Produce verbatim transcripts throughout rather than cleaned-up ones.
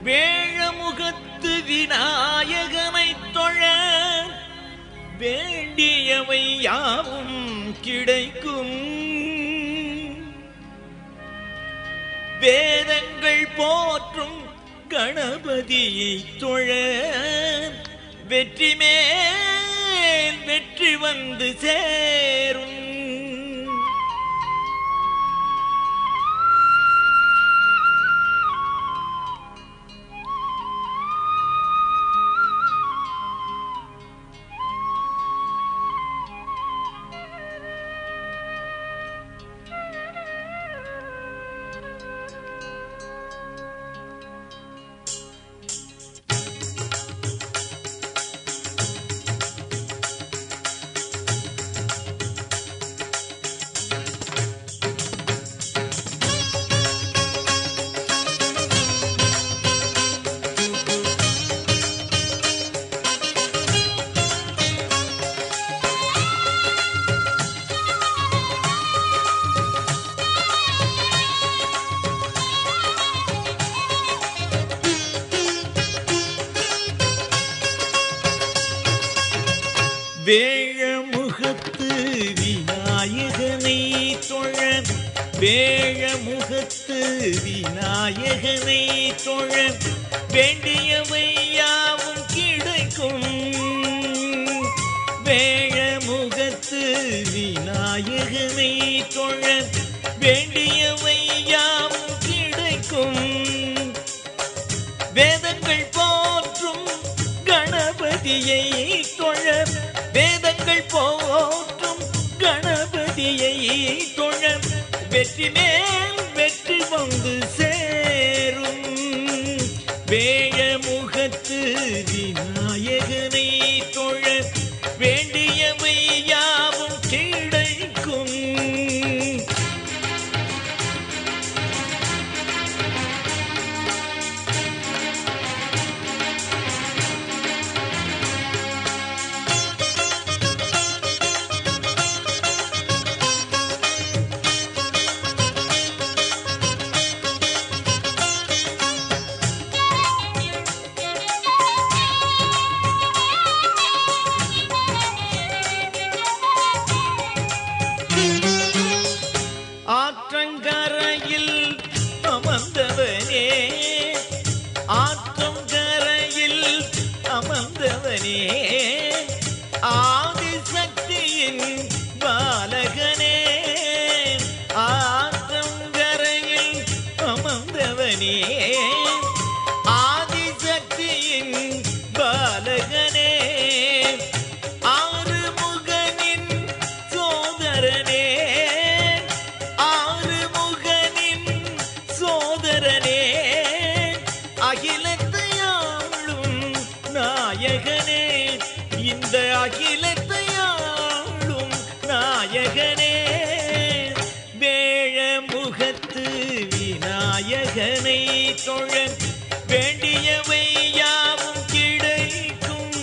வேழமுகத்து விநாயகனை தொழ வேண்டியவை யாவும் கிடைக்கும். வேதங்கள் போற்றும் கணபதியை தொழ வெற்றி மேல் வெற்றி வந்து சேரும். வேழமுகத்து விநாயகனை தொழ வேழமுகத்து விநாயகனை தொழ வேண்டியவை யாவும் கிடைக்கும். வேழமுகத்து விநாயகனை தொழ வேண்டியவை யாவும் கிடைக்கும். வேதங்கள் போற்றும் கணபதியை தொழ வேதங்கள் போற்றும் கணபதியை தொழ வெற்றி மேல் வெற்றி வந்து சேரும். வேழமுகத்து விநாயகனை தொழ வேண்டியவை யாவும் கிடைக்கும். ஆற்றங்கரையில் அமர்ந்தவனே ஆற்றங்கரையில் அமர்ந்தவனே ஆதிசக்தியின் பாலகனே ஆற்றங்கரையில் அமர்ந்தவனே ஆதிசக்தியின் பாலகனே ஆறுமுகனின் சோதரனே அகிலத்தையாளும் நாயகனே இந்த அகிலத்தையாளும் நாயகனே வேழமுகத்து விநாயகனை தொழ வேண்டியவை யாவும் கிடைக்கும்.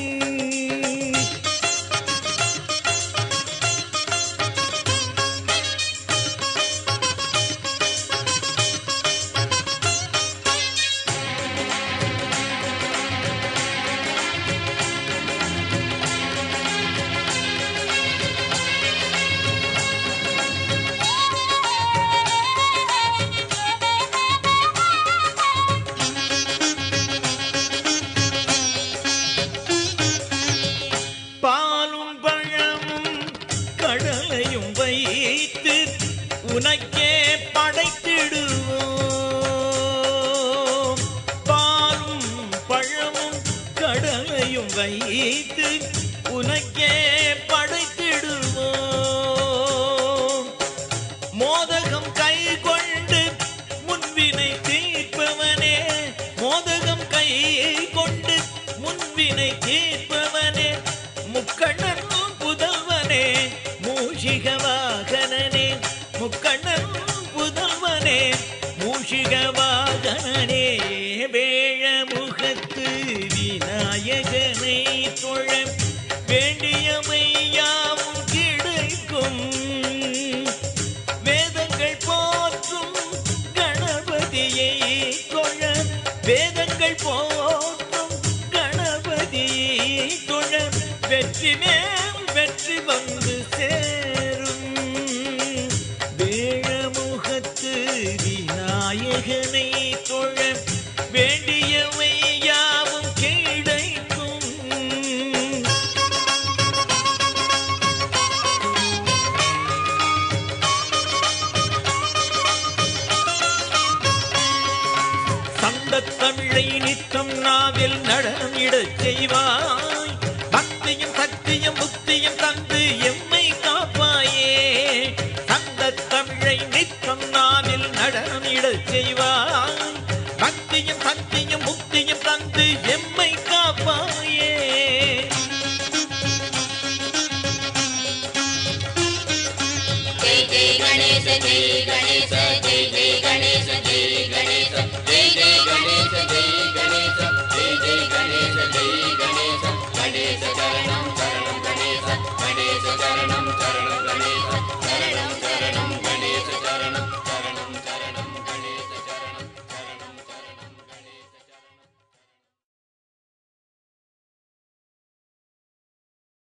வைத்து உனக்கே படைத்திடுவோம். பாலும் பழமும் கடலையும் வைத்து உனக்கே படைத்திடுவோம். மோதகம் கை கொண்டு முன்வினை தீர்ப்பவனே மோதகம் கை கொண்டு முன்வினை தீர்ப்பவனே முக்கண்ணன் புதல்வனே மூஷிகவாகனனே முக்கண்ணன் புதல்வனே மூஷிகவாகனனே வேழமுகத்து விநாயகனை தொழ வேண்டியவை யாவும் கிடைக்கும். வேதங்கள் போற்றும் கணபதியை தொழ வேதங்கள் போற்றும் கணபதி தொழ வெற்றி மேல் வெற்றி வந்து சேரும். வேழமுகத்து விநாயகனை தொழ வேண்டியவை யாவும் கிடைக்கும். சந்தத் தமிழை நித்தம் நாவில் நடனம் இடச் செய்வாய். பக்தியும் சக்தியும் முக்தியும் தந்து எம்மை காப்பாயே. சந்தத் தமிழை நித்தம் நாவில் நடனம் இடச் செய்வாய். பக்தியும் சக்தியும் முக்தியும் தந்து எம்மை காப்பாய்.